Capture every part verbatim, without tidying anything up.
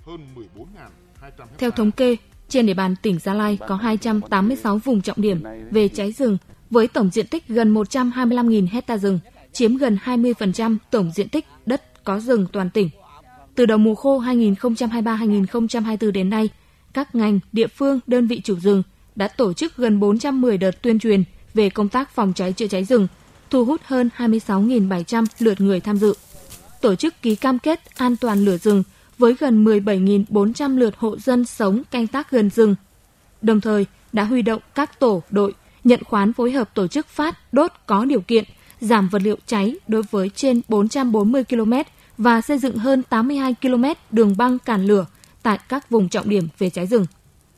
Theo thống kê, trên địa bàn tỉnh Gia Lai có hai trăm tám mươi sáu vùng trọng điểm về cháy rừng với tổng diện tích gần một trăm hai mươi lăm nghìn hecta rừng, chiếm gần hai mươi phần trăm tổng diện tích đất có rừng toàn tỉnh. Từ đầu mùa khô hai nghìn không trăm hai mươi ba hai nghìn không trăm hai mươi tư đến nay, các ngành, địa phương, đơn vị chủ rừng đã tổ chức gần bốn trăm mười đợt tuyên truyền về công tác phòng cháy chữa cháy rừng, thu hút hơn hai mươi sáu nghìn bảy trăm lượt người tham dự. Tổ chức ký cam kết an toàn lửa rừng với gần mười bảy nghìn bốn trăm lượt hộ dân sống canh tác gần rừng. Đồng thời đã huy động các tổ, đội nhận khoán phối hợp tổ chức phát, đốt có điều kiện, giảm vật liệu cháy đối với trên bốn trăm bốn mươi ki lô mét và xây dựng hơn tám mươi hai ki lô mét đường băng cản lửa tại các vùng trọng điểm về cháy rừng.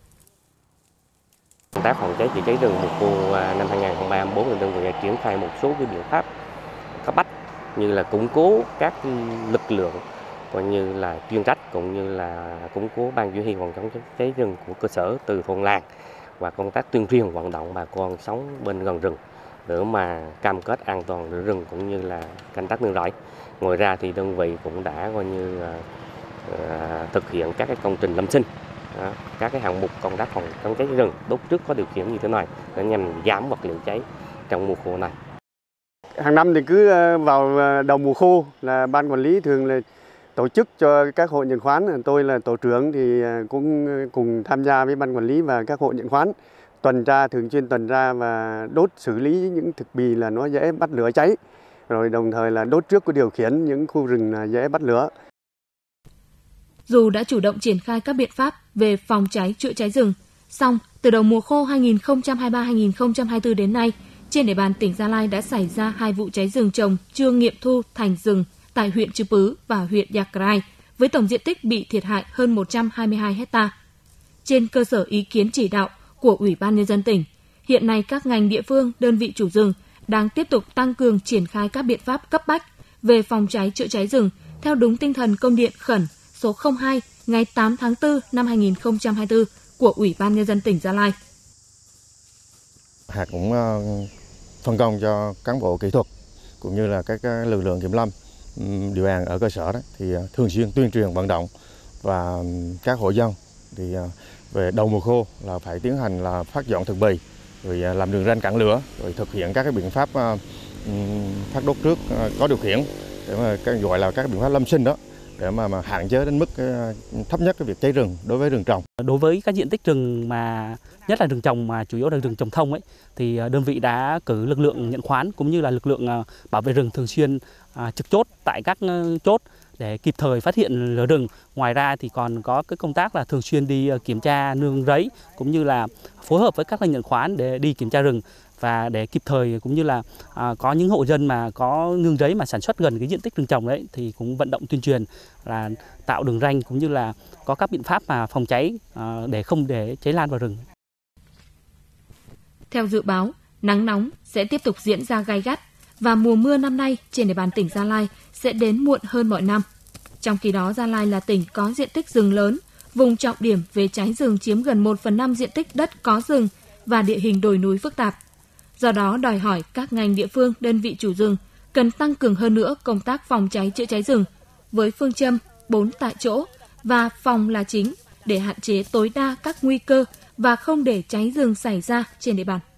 Công tác phòng cháy chữa cháy rừng mùa khô năm hai nghìn không trăm ba mươi tư, đơn vị đã triển khai một số cái biện pháp cấp bách như là củng cố các lực lượng coi như là chuyên trách, cũng như là củng cố ban chỉ huy phòng chống cháy rừng của cơ sở từ thôn làng, và công tác tuyên truyền vận động bà con sống bên gần rừng để mà cam kết an toàn lửa rừng cũng như là canh tác nương rẫy. Ngoài ra thì đơn vị cũng đã coi như là, uh, thực hiện các cái công trình lâm sinh, uh, các cái hạng mục công tác phòng chống cháy rừng đốt trước có điều kiện như thế này để nhằm giảm vật liệu cháy trong mùa khô này. Hàng năm thì cứ vào đầu mùa khô là ban quản lý thường là tổ chức cho các hộ nhận khoán. Tôi là tổ trưởng thì cũng cùng tham gia với ban quản lý và các hộ nhận khoán tuần tra, thường xuyên tuần tra và đốt xử lý những thực bì là nó dễ bắt lửa cháy, rồi đồng thời là đốt trước có điều khiển những khu rừng là dễ bắt lửa. Dù đã chủ động triển khai các biện pháp về phòng cháy chữa cháy rừng, song từ đầu mùa khô hai nghìn không trăm hai mươi ba hai nghìn không trăm hai mươi tư đến nay, trên địa bàn tỉnh Gia Lai đã xảy ra hai vụ cháy rừng trồng chưa nghiệm thu thành rừng tại huyện Chư Pứ và huyện Yagrai, với tổng diện tích bị thiệt hại hơn một trăm hai mươi hai hecta. Trên cơ sở ý kiến chỉ đạo của Ủy ban Nhân dân tỉnh, hiện nay các ngành địa phương, đơn vị chủ rừng đang tiếp tục tăng cường triển khai các biện pháp cấp bách về phòng cháy chữa cháy rừng theo đúng tinh thần công điện khẩn số không hai ngày tám tháng tư năm hai nghìn không trăm hai mươi tư của Ủy ban Nhân dân tỉnh Gia Lai. Hạt cũng phân công cho cán bộ kỹ thuật cũng như là các lực lượng kiểm lâm địa bàn ở cơ sở đó thì thường xuyên tuyên truyền vận động, và các hộ dân thì về đầu mùa khô là phải tiến hành là phát dọn thực bì, rồi làm đường ranh cản lửa, rồi thực hiện các cái biện pháp phát đốt trước có điều khiển để mà gọi là các biện pháp lâm sinh đó, để mà, mà hạn chế đến mức thấp nhất cái việc cháy rừng đối với rừng trồng. Đối với các diện tích rừng mà nhất là rừng trồng mà chủ yếu là rừng trồng thông ấy, thì đơn vị đã cử lực lượng nhận khoán cũng như là lực lượng bảo vệ rừng thường xuyên trực chốt tại các chốt để kịp thời phát hiện lửa rừng. Ngoài ra thì còn có cái công tác là thường xuyên đi kiểm tra nương rẫy cũng như là phối hợp với các lãnh nhận khoán để đi kiểm tra rừng, và để kịp thời cũng như là à, có những hộ dân mà có nương rẫy mà sản xuất gần cái diện tích rừng trồng đấy thì cũng vận động tuyên truyền là tạo đường ranh cũng như là có các biện pháp mà phòng cháy à, để không để cháy lan vào rừng. Theo dự báo, nắng nóng sẽ tiếp tục diễn ra gay gắt và mùa mưa năm nay trên địa bàn tỉnh Gia Lai sẽ đến muộn hơn mọi năm. Trong khi đó, Gia Lai là tỉnh có diện tích rừng lớn, vùng trọng điểm về cháy rừng chiếm gần một phần năm diện tích đất có rừng và địa hình đồi núi phức tạp. Do đó, đòi hỏi các ngành địa phương, đơn vị chủ rừng cần tăng cường hơn nữa công tác phòng cháy chữa cháy rừng với phương châm bốn tại chỗ và phòng là chính để hạn chế tối đa các nguy cơ và không để cháy rừng xảy ra trên địa bàn.